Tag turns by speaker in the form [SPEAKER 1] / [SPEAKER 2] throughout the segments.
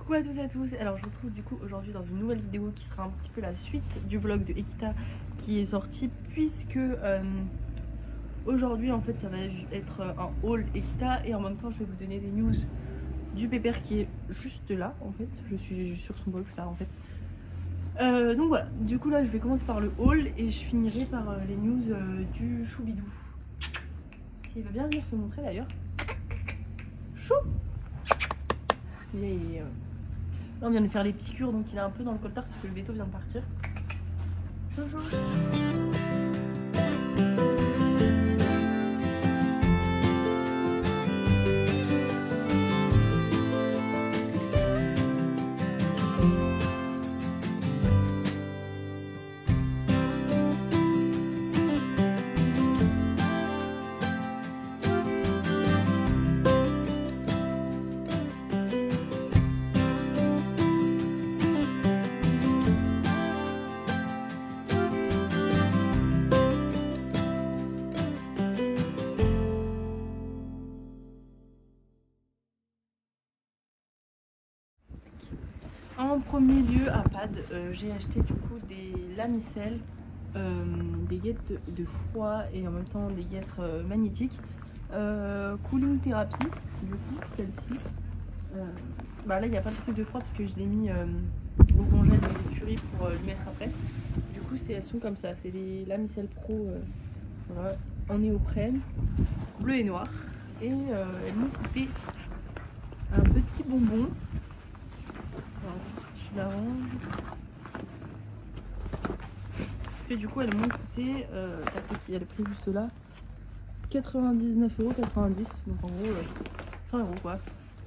[SPEAKER 1] Coucou à tous et à tous, alors je vous retrouve du coup aujourd'hui dans une nouvelle vidéo qui sera un petit peu la suite du vlog de Ekita qui est sorti, puisque aujourd'hui en fait ça va être un haul Ekita et en même temps je vais vous donner des news du pépère qui est juste là en fait, je suis sur son box là en fait. Donc voilà, du coup là je vais commencer par le haul et je finirai par les news du choubidou qui va bien venir se montrer d'ailleurs. Chou. Là on vient de faire les piqûres donc il est un peu dans le coltard parce que le veto vient de partir. Chou chou. En premier lieu à Pad, j'ai acheté du coup des lamicelles, des guêtres de froid et en même temps des guêtres magnétiques. Cooling Therapy, du coup celle-ci. Là il n'y a pas de truc de froid parce que je l'ai mis au congèle dans l'écurie pour le mettre après. Du coup elles sont comme ça, c'est des lamicelles pro voilà, en néoprène, bleu et noir. Et elles m'ont coûté un petit bonbon. Je la range parce que du coup elles m'ont coûté il y a le prix juste là, 99,90 €, donc en gros 100 € quoi.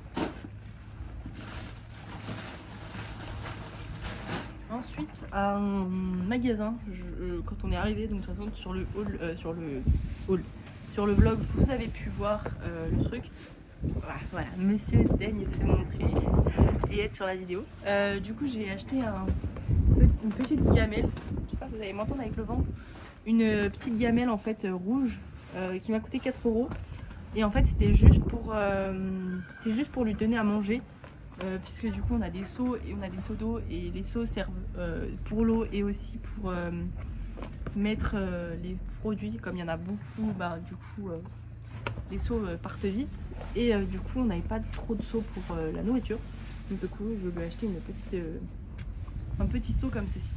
[SPEAKER 1] Ensuite à un magasin, quand on est arrivé, donc de toute façon sur le haul, sur le vlog vous avez pu voir le truc. Voilà, monsieur daigne se montrer et être sur la vidéo. Du coup j'ai acheté une petite gamelle, je sais pas si vous allez m'entendre avec le vent, une petite gamelle en fait rouge qui m'a coûté 4 €. Et en fait c'était juste pour lui donner à manger, puisque du coup on a des seaux et on a des seaux d'eau et les seaux servent pour l'eau et aussi pour mettre les produits. Comme il y en a beaucoup, du coup les seaux partent vite et du coup on n'avait pas trop de seaux pour la nourriture, donc du coup je lui ai acheté un petit seau comme ceci.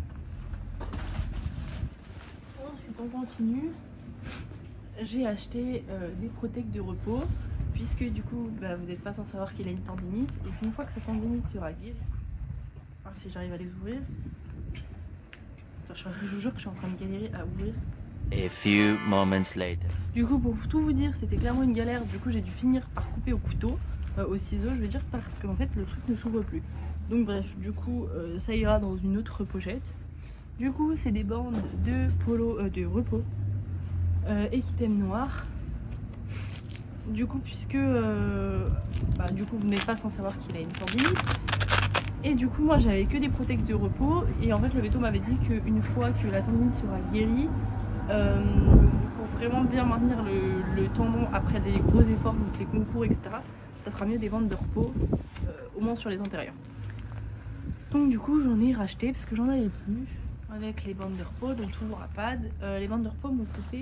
[SPEAKER 1] Ensuite on continue, j'ai acheté des protects de repos, puisque du coup vous n'êtes pas sans savoir qu'il a une tendinite et qu'une fois que sa tendinite sera guérie, voir si j'arrive à les ouvrir. Attends, je vous jure que je suis en train de galérer à ouvrir.
[SPEAKER 2] A few moments later.
[SPEAKER 1] Du coup pour tout vous dire c'était clairement une galère, du coup j'ai dû finir par couper au couteau, au ciseau je veux dire, parce qu'en fait le truc ne s'ouvre plus. Donc bref, du coup ça ira dans une autre pochette. Du coup c'est des bandes de de repos Equitem noir. Du coup puisque du coup vous n'êtes pas sans savoir qu'il a une tendinite. Et du coup moi j'avais que des protects de repos et en fait le veto m'avait dit qu'une fois que la tendinite sera guérie, pour vraiment bien maintenir le tendon après des gros efforts, donc les concours etc, ça sera mieux des bandes de repos, au moins sur les antérieurs. Donc du coup j'en ai racheté parce que j'en avais plus avec les bandes de repos, donc toujours à Pad. Les bandes de repos m'ont coûté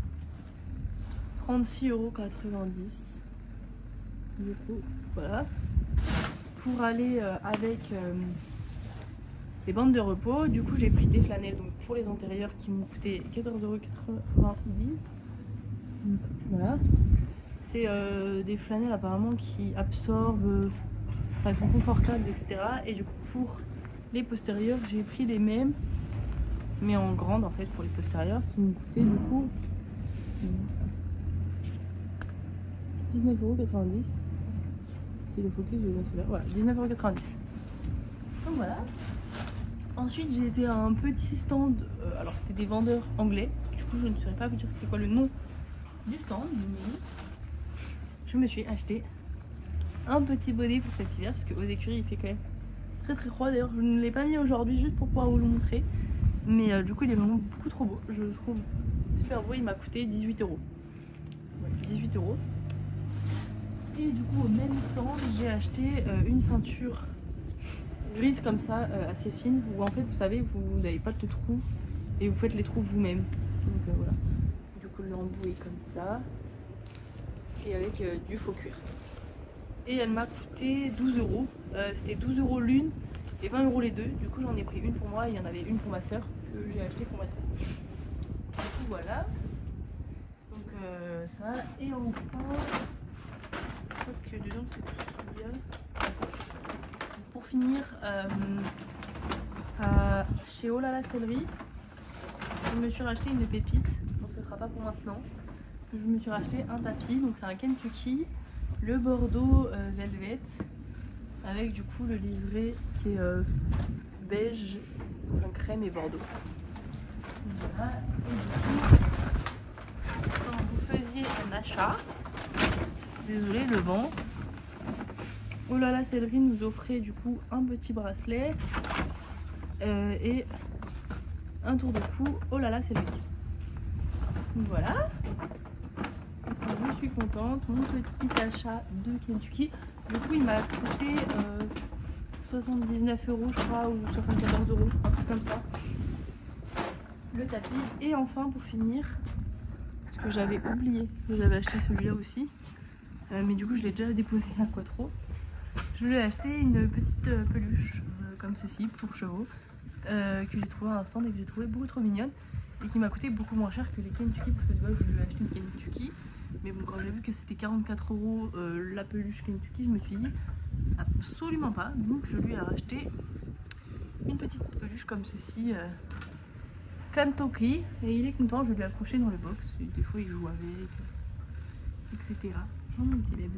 [SPEAKER 1] 36,90 €. Du coup voilà, pour aller avec les bandes de repos. Du coup j'ai pris des flanelles donc pour les antérieurs qui m'ont coûté 14,90 €. Voilà, c'est des flanelles apparemment qui absorbent, elles sont confortables etc. Et du coup pour les postérieurs j'ai pris les mêmes mais en grande en fait pour les postérieurs, qui m'ont coûté du coup 19,90 €. Si le focus je vais bien celui-là, voilà, 19,90 €. Donc voilà. Ensuite j'ai été à un petit stand, alors c'était des vendeurs anglais, du coup je ne saurais pas vous dire c'était quoi le nom du stand, mais je me suis acheté un petit bonnet pour cet hiver parce qu'aux écuries il fait quand même très très froid. D'ailleurs je ne l'ai pas mis aujourd'hui juste pour pouvoir vous le montrer, mais du coup il est vraiment beaucoup trop beau, je le trouve super beau. Il m'a coûté 18 €. Ouais, 18 €. acheté du coup au même stand, j'ai acheté une ceinture grise comme ça, assez fine, où en fait vous savez vous n'avez pas de trous et vous faites les trous vous-même. Donc voilà. Du coup l'embout est comme ça et avec du faux cuir. Et elle m'a coûté 12 €. C'était 12 € l'une et 20 € les deux. Du coup j'en ai pris une pour moi et il y en avait une pour ma soeur que j'ai acheté pour ma soeur. Du coup voilà. Donc ça et enfin je crois que dedans c'est tout ce qu'il y a. Pour finir, chez Oh là là Céleri, je me suis racheté une pépite. Bon, ce ne sera pas pour maintenant. Je me suis racheté un tapis, donc c'est un Kentucky, le Bordeaux Velvet, avec du coup le liseré qui est beige, enfin, crème et bordeaux. Voilà. Et du coup, quand vous faisiez un achat, désolé le vent, Oh là là Céleri nous offrait du coup un petit bracelet et un tour de cou Oh là là Céleri. Voilà. Je suis contente. Mon petit achat de Kentucky. Du coup il m'a coûté 79 € je crois ou 74 €, un truc comme ça. Le tapis. Et enfin pour finir, parce que j'avais oublié que j'avais acheté celui-là aussi. Mais du coup je l'ai déjà déposé à Quattro. Je lui ai acheté une petite peluche comme ceci pour chevaux que j'ai trouvé à un stand et que j'ai trouvé beaucoup trop mignonne et qui m'a coûté beaucoup moins cher que les Kentucky parce que de base je lui ai acheté une Kentucky, mais bon quand j'ai vu que c'était 44 € la peluche Kentucky, je me suis dit absolument pas, donc je lui ai racheté une petite peluche comme ceci Kentucky et il est content. Je vais lui accrocher dans le box et des fois il joue avec etc. Mon petit bébé.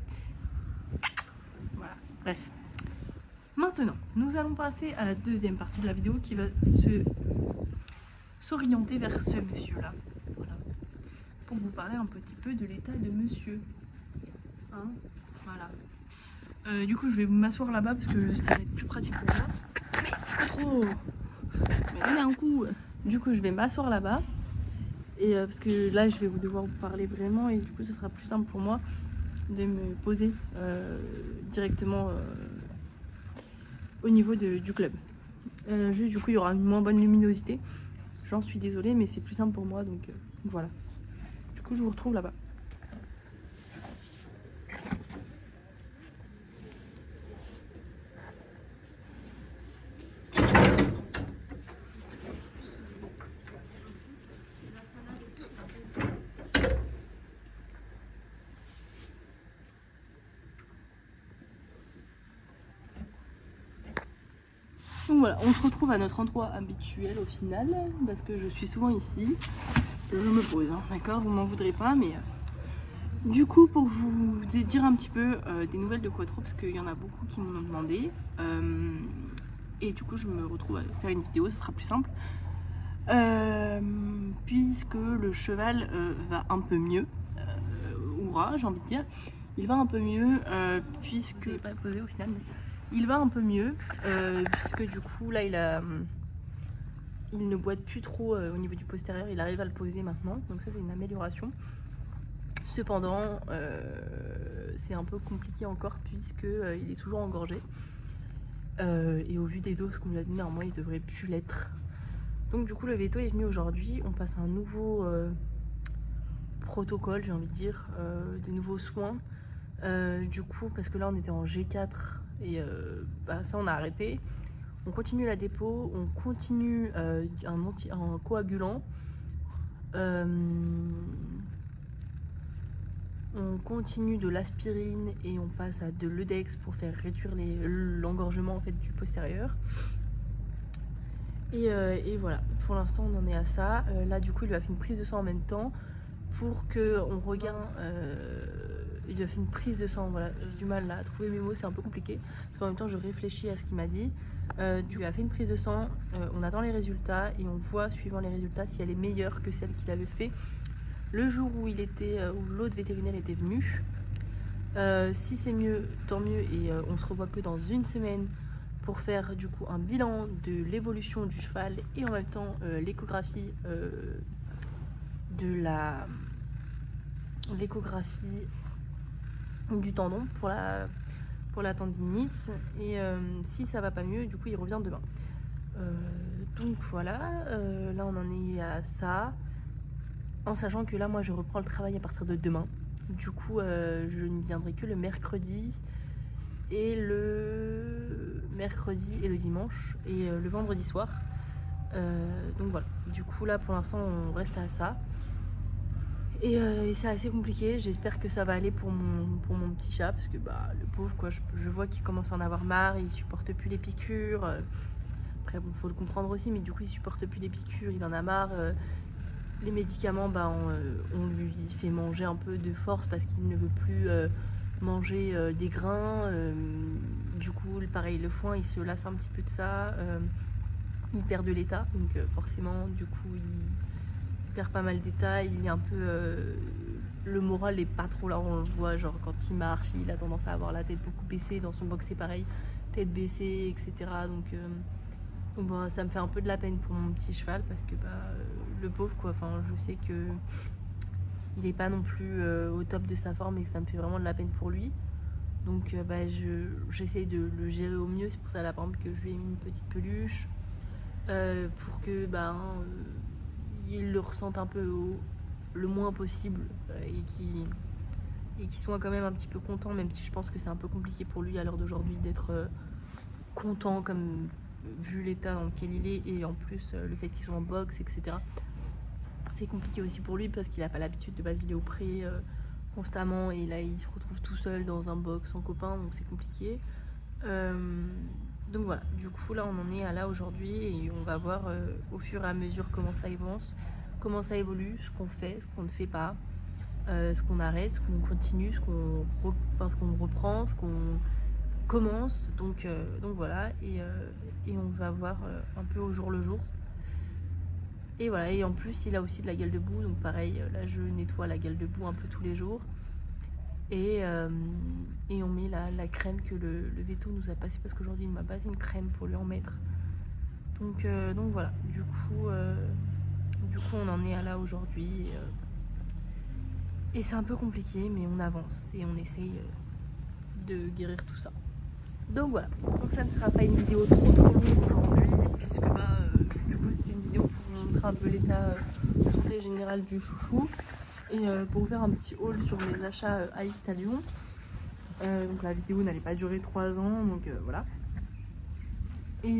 [SPEAKER 1] Voilà, bref. Maintenant, nous allons passer à la deuxième partie de la vidéo qui va s'orienter vers ce monsieur-là. Voilà. Pour vous parler un petit peu de l'état de monsieur. Hein, voilà. Du coup, je vais m'asseoir là-bas parce que ça va être plus pratique pour moi. Pas trop. Mais là, un coup. Du coup, je vais m'asseoir là-bas. Et parce que là, je vais devoir vous parler vraiment. Et du coup, ça sera plus simple pour moi de me poser directement au niveau du club. Juste du coup il y aura une moins bonne luminosité, j'en suis désolée mais c'est plus simple pour moi donc voilà. Du coup je vous retrouve là-bas. Donc voilà, on se retrouve à notre endroit habituel au final, parce que je suis souvent ici. Je me pose, hein, d'accord, vous m'en voudrez pas, mais du coup pour vous dire un petit peu des nouvelles de Quattro, parce qu'il y en a beaucoup qui m'en ont demandé, et du coup je me retrouve à faire une vidéo, ce sera plus simple, puisque le cheval va un peu mieux, hurrah j'ai envie de dire, il va un peu mieux, puisque, pas posé au final, mais il va un peu mieux, puisque du coup là il ne boite plus trop au niveau du postérieur, il arrive à le poser maintenant, donc ça c'est une amélioration. Cependant c'est un peu compliqué encore puisque il est toujours engorgé, et au vu des doses qu'on lui a donné normalement il devrait plus l'être. Donc du coup le veto est venu aujourd'hui, on passe à un nouveau protocole, j'ai envie de dire, des nouveaux soins, du coup parce que là on était en G4 et ça on a arrêté. On continue la dépôt, on continue un coagulant, on continue de l'aspirine et on passe à de l'Eudex pour faire réduire l'engorgement en fait du postérieur. Et voilà, pour l'instant on en est à ça. Là du coup il lui a fait une prise de sang en même temps pour que on regagne. Il lui a fait une prise de sang, voilà, j'ai du mal là à trouver mes mots, c'est un peu compliqué parce qu'en même temps je réfléchis à ce qu'il m'a dit. Il lui a fait une prise de sang, on attend les résultats et on voit suivant les résultats si elle est meilleure que celle qu'il avait fait le jour où où l'autre vétérinaire était venu. Si c'est mieux, tant mieux, et on se revoit que dans une semaine pour faire du coup un bilan de l'évolution du cheval et en même temps l'échographie du tendon pour la tendinite. Et si ça va pas mieux, du coup il revient demain. Donc voilà, là on en est à ça. En sachant que là moi je reprends le travail à partir de demain. Du coup je ne viendrai que le mercredi et le dimanche et le vendredi soir. Donc voilà, du coup là pour l'instant on reste à ça. Et c'est assez compliqué, j'espère que ça va aller pour mon petit chat, parce que bah, le pauvre quoi, je vois qu'il commence à en avoir marre, il supporte plus les piqûres. Après bon, faut le comprendre aussi, mais du coup il supporte plus les piqûres, il en a marre. Les médicaments, bah, on lui fait manger un peu de force parce qu'il ne veut plus manger des grains. Du coup pareil, le foin il se lasse un petit peu de ça, il perd de l'état, donc forcément du coup il perd pas mal d'état, il est un peu le moral est pas trop là, on le voit, genre quand il marche il a tendance à avoir la tête beaucoup baissée, dans son box c'est pareil, tête baissée, etc. Donc bon, ça me fait un peu de la peine pour mon petit cheval, parce que bah, le pauvre quoi, enfin je sais que il est pas non plus au top de sa forme et que ça me fait vraiment de la peine pour lui. Donc bah, j'essaye de le gérer au mieux, c'est pour ça là par exemple que je lui ai mis une petite peluche pour que bah, il le ressente un peu le moins possible et qu'il soit quand même un petit peu content, même si je pense que c'est un peu compliqué pour lui à l'heure d'aujourd'hui d'être content, comme vu l'état dans lequel il est, et en plus le fait qu'il soit en boxe, etc. C'est compliqué aussi pour lui parce qu'il n'a pas l'habitude, de base il est au pré constamment, et là il se retrouve tout seul dans un box sans copain, donc c'est compliqué. Donc voilà, du coup là on en est à là aujourd'hui, et on va voir au fur et à mesure comment ça avance, comment ça évolue, ce qu'on fait, ce qu'on ne fait pas, ce qu'on arrête, ce qu'on continue, ce qu'on reprend, ce qu'on commence. Donc voilà, et on va voir un peu au jour le jour. Et voilà, et en plus il a aussi de la gueule de boue, donc pareil, là je nettoie la gueule de boue un peu tous les jours. Et on met la crème que le veto nous a passé, parce qu'aujourd'hui il m'a passé une crème pour lui en mettre. Donc voilà, du coup on en est à là aujourd'hui, et c'est un peu compliqué, mais on avance et on essaye de guérir tout ça. Donc voilà, donc ça ne sera pas une vidéo trop longue aujourd'hui, puisque bah, du coup c'était une vidéo pour vous montrer un peu l'état de santé générale du chouchou, et pour vous faire un petit haul sur mes achats à Lyon. Donc la vidéo n'allait pas durer 3 ans, donc voilà. Et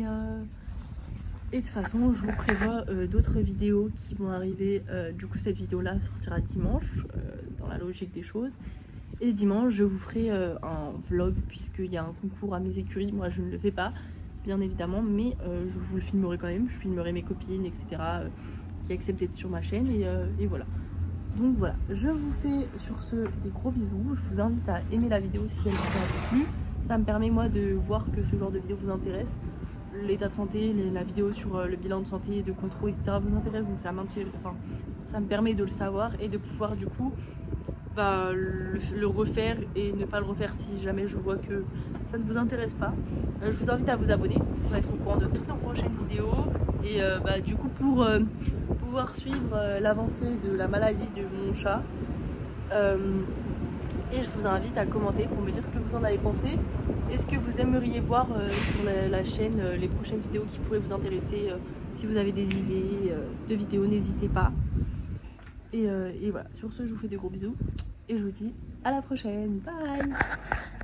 [SPEAKER 1] de toute façon je vous prévois d'autres vidéos qui vont arriver. Du coup cette vidéo là sortira dimanche, dans la logique des choses. Et dimanche je vous ferai un vlog, puisqu'il y a un concours à mes écuries. Moi je ne le fais pas bien évidemment, mais je vous le filmerai quand même. Je filmerai mes copines, etc. Qui acceptent d'être sur ma chaîne, et voilà. Donc voilà, je vous fais sur ce des gros bisous. Je vous invite à aimer la vidéo si elle vous a plu. Ça me permet moi de voir que ce genre de vidéo vous intéresse. L'état de santé, la vidéo sur le bilan de santé, de contrôle, etc. vous intéresse. Donc ça me permet de le savoir et de pouvoir du coup bah, le refaire, et ne pas le refaire si jamais je vois que ça ne vous intéresse pas. Je vous invite à vous abonner pour être au courant de toutes nos prochaines vidéos, et bah, du coup pour pouvoir suivre l'avancée de la maladie de mon chat. Et je vous invite à commenter pour me dire ce que vous en avez pensé. Est-ce que vous aimeriez voir sur la chaîne les prochaines vidéos qui pourraient vous intéresser? Si vous avez des idées de vidéos, n'hésitez pas. Et voilà, sur ce je vous fais des gros bisous et je vous dis à la prochaine, bye.